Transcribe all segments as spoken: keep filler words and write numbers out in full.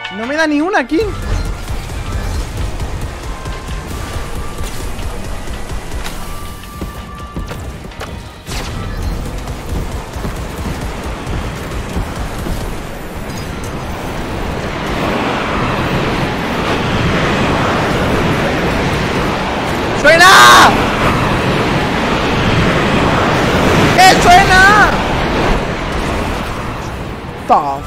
No me da ni una aquí. ¡Suena! ¡Que suena! Tough.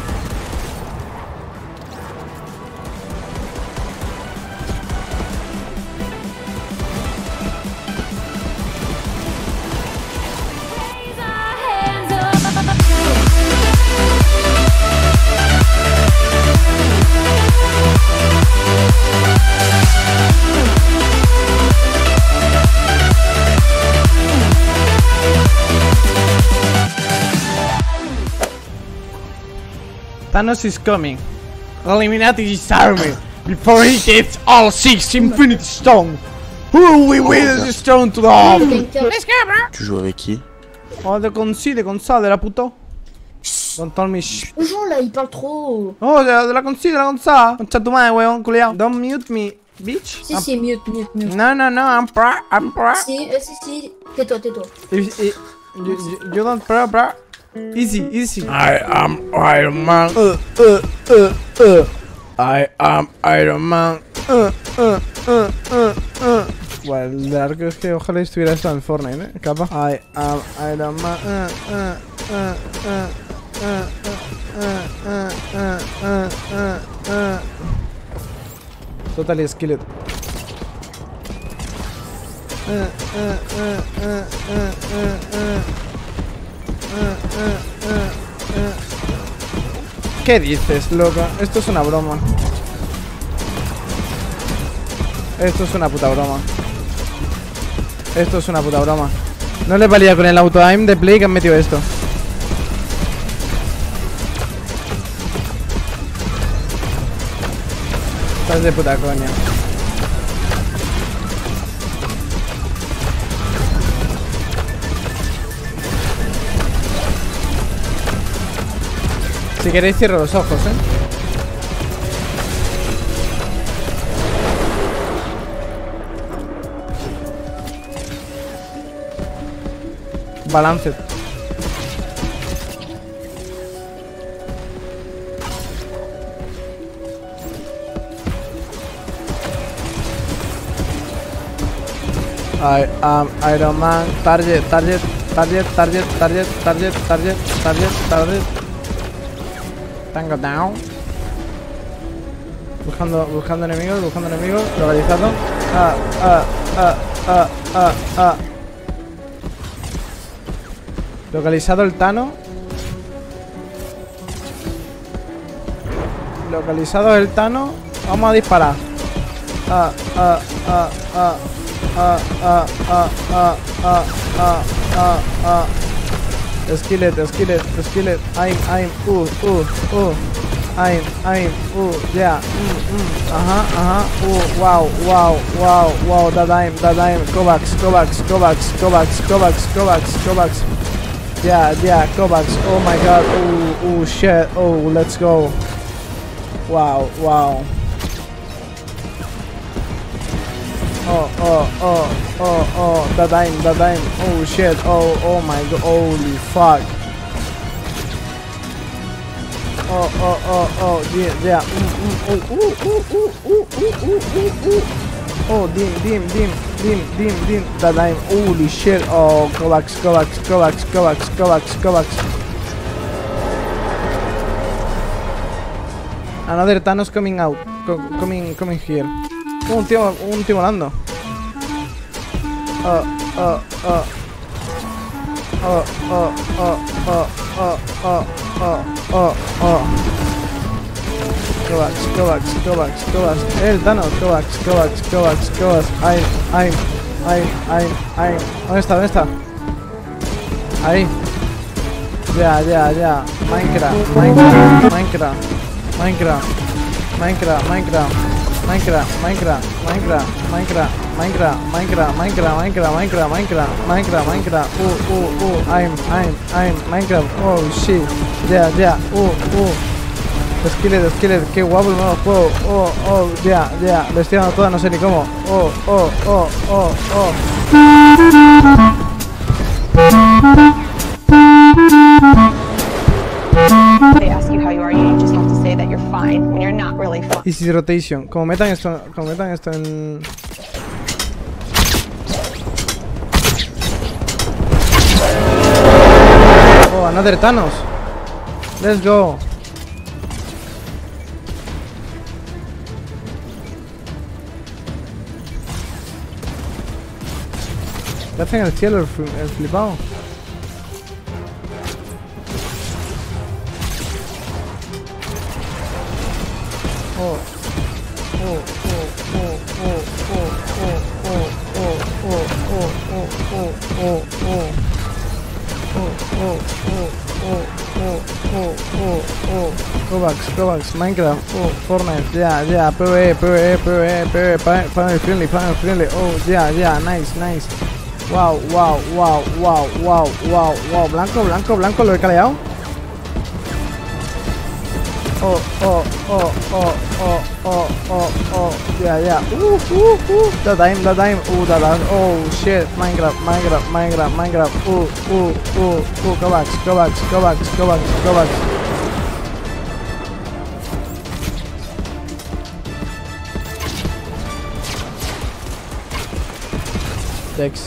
Thanos is coming. Eliminate his army before he gets all six Infinity Stone. Who will win the stone to the home? Let's go, bro. Tu joues avec qui? Oh, de con si, de con ça, de la puto. Don't tell me shh. Le gens là, il parle trop. Oh, de la, de la con si, de la con ça. Concha tu madre, weón, culiao. Don't mute me, bitch. Si, si, mute, mute, mute. No, no, no, I'm pro, I'm pro. Si, euh, si, si. Tais-toi, tais-toi. If, if, you, you, you don't pro, bro. Easy, easy. I am Iron Man. Uh, uh, uh, uh. I am Iron Man. Uh, uh, uh, uh, uh. Bueno, el de arco es que ojalá estuviera esto en Fortnite, ¿eh? Capa. I am Iron Man. Uh, uh, uh, uh, uh, uh, uh, uh, uh, uh. Totally skilled. Uh, uh, uh, uh, uh, uh, uh. Uh, uh, uh, uh. ¿Qué dices, loca? Esto es una broma. Esto es una puta broma. Esto es una puta broma. No les valía con el auto-aim de play que han metido esto. Estás de puta coña. Si queréis cierro los ojos, eh. Balance. I am Iron Man. Target, target, target, target, target, target, target, target, target. Tango down. Buscando, buscando enemigos, buscando enemigos. Localizado. Ah, ah, ah, ah, ah, ah. Localizado el Tano. Localizado el Tano. Vamos a disparar. Ah, ah, ah, ah, ah, ah, ah, ah, ah, ah, ah, ah. Skillet, skillet, skillet. I'm, I'm, uh, uh, uh. I'm, I'm, uh, yeah. Mm, mm. Ajá, ajá. Uh, wow, wow, wow, wow. That I'm, that I'm. Kovacs, Kovacs, Kovacs, Kovacs, Kovacs, Kovacs, Kovacs. Yeah, yeah, Kovacs. Oh my god. Oh, oh shit. Oh, let's go. Wow, wow. Oh, oh, oh, oh, oh, that I'm, that I'm. Oh shit. Oh, oh my god. Holy fuck. Oh, oh, oh, oh, yeah, yeah. Mm, mm, oh, ooh, ooh, ooh, ooh, ooh, ooh, ooh, ooh. Oh, dim, dim, dim, dim, dim, dim. That I'm. Holy shit. Oh, Kovacs, Kovacs, Kovacs, Kovacs, Kovacs, Kovacs. Another Thanos coming out. Co coming, coming here. Oh, un tío, un tío volando. Oh, oh, oh. Oh, oh, oh, oh, oh, oh, oh, oh, oh. Kovacs, Kovacs, Kovacs, Kovacs. El Thanos, Kovacs, Kovacs, Kovacs, Kovacs. Ay, ay, ay, ay, ay. ¿Dónde está? ¿Dónde está? Ahí. Ya, ya, ya. Minecraft, Minecraft, Minecraft, Minecraft, Minecraft, Minecraft. Minecraft, Minecraft, Minecraft, Minecraft, Minecraft, Minecraft, Minecraft, Minecraft, Minecraft, Minecraft, Minecraft, Minecraft, uh, uh, uh, I'm, I'm, I'm, Minecraft, oh shit, yeah, yeah, uh, uh, Skillet, Skillet, qué guapo el nuevo juego. Oh, oh, ya, yeah, ya, yeah. Le estoy dando toda, no sé ni cómo. Oh, oh, oh, oh, oh. They ask you how you are, you just have to say that you're fine when you're not really fine. Easy rotation. Como metan esto, como metan esto en... Oh, another Thanos. Let's go. ¿Qué hacen en el cielo el, el flipado? Oh, oh, oh, oh, oh, oh, oh, oh, oh, oh, oh, oh, oh, oh, oh. Oh, oh, oh, oh, oh, oh, oh, oh. Kovacs, Kovacs, Minecraft, oh, Fortnite, yeah, yeah, PvE, PvE, PvE, PvE, family friendly, family friendly, oh, yeah, yeah, nice, nice. Wow, wow, wow, wow, wow, wow, wow, blanco, blanco, blanco, lo he caleado. Oh, oh, oh, oh, oh, oh, oh, oh, yeah, yeah. Uh, uh, uh, that time, that time, uh, that time. Oh shit, Minecraft, Minecraft, Minecraft, Minecraft. Uh, uh, uh, uh, Kovacs, Kovacs, Kovacs, Kovacs, Kovacs. Dex.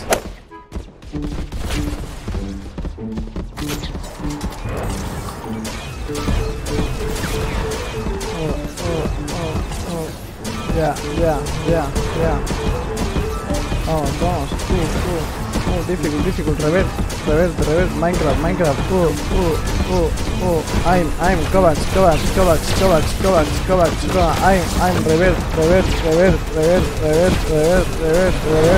Yeah, yeah, yeah, yeah. Vamos, vamos. Uh, uh, uh, difficult, difficult. Revert, revert, revert. Minecraft, Minecraft. Uh, uh, uh, uh. I'm, I'm Kovacs, Kovacs, Kovacs, Kovacs, Kovacs, Kovacs, Kovacs. I'm, I'm revert, revert, revert, revert, revert, revert, revert, revert.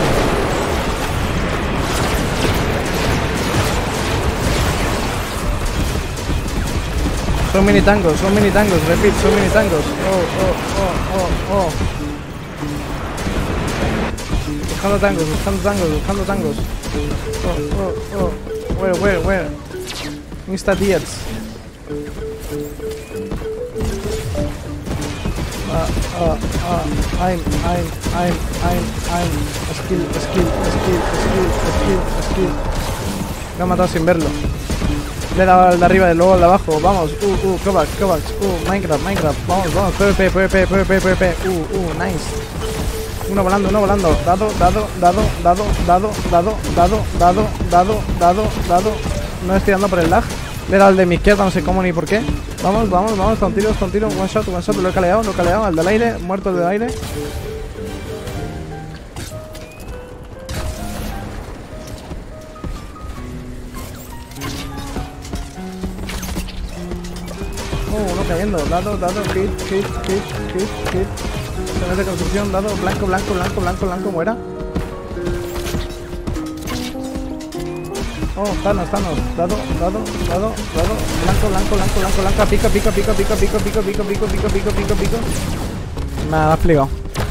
So many tangos, so many tangos, repeat, so many tangos. Oh, oh, oh, oh, oh. Buscando tangos, buscando tangos, buscando tangos. Oh, oh, oh. Where, where, where? Insta diets. Uh, uh, uh, I'm, I'm, I'm, I'm, I'm. Skill, skill, skill, skill, skill, skill. Me ha matado sin verlo. Le he dado al de arriba y luego al de abajo. Vamos, uh, uh, Kovacs, Kovacs, uh, Minecraft, Minecraft. Vamos, vamos, PvP, PvP, PvP, PvP, uh, uh, nice. Uno volando, uno volando. Dado, dado, dado, dado, dado, dado, dado, dado, dado, dado, dado. No estoy dando por el lag. Le he dado al de mi izquierda, no sé cómo ni por qué. Vamos, vamos, vamos, con tiros, con tiros, one shot, one shot. Lo he caleado, lo he caleado. Al del aire, muerto el del aire. Oh, uno cayendo, dado, dado, hit, hit, hit, hit, hit. Zonas de construcción, dado, blanco, blanco, blanco, blanco, blanco, muera. Oh, Thanos, Thanos, dado, dado, dado, dado, blanco, blanco, blanco, blanco, blanca, pica, pica, pica, pica, pica, pica, pica, pica, pica, pica, pica, pica. Me ha explicado.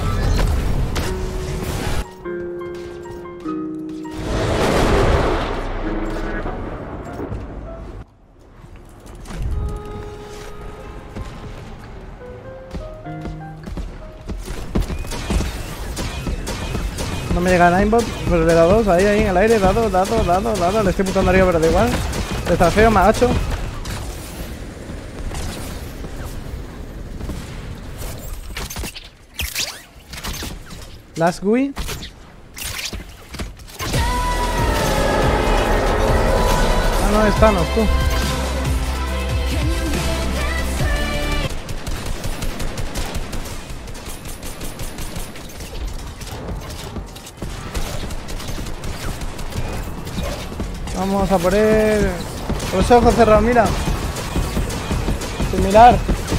No me llega el aimbot, pues le da dos, ahí, ahí en el aire, dado, dado, dado, dado, le estoy putando arriba pero da igual. Está feo, me agacho. Last G U I. Ah, no, es Thanos, tú. Vamos a poner los ojos cerrados, mira. Sin mirar.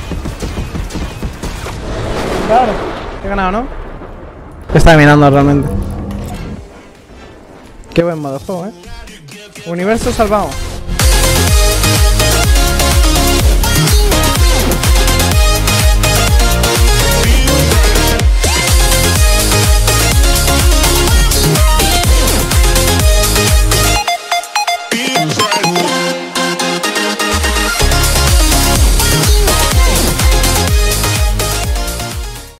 Sin mirar. He ganado, ¿no? Está mirando realmente. Qué buen modo de juego, ¿eh? Universo salvado.